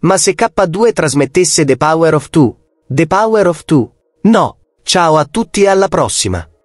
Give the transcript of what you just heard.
Ma se K2 trasmettesse The Power of Two? The Power of Two? No. Ciao a tutti e alla prossima.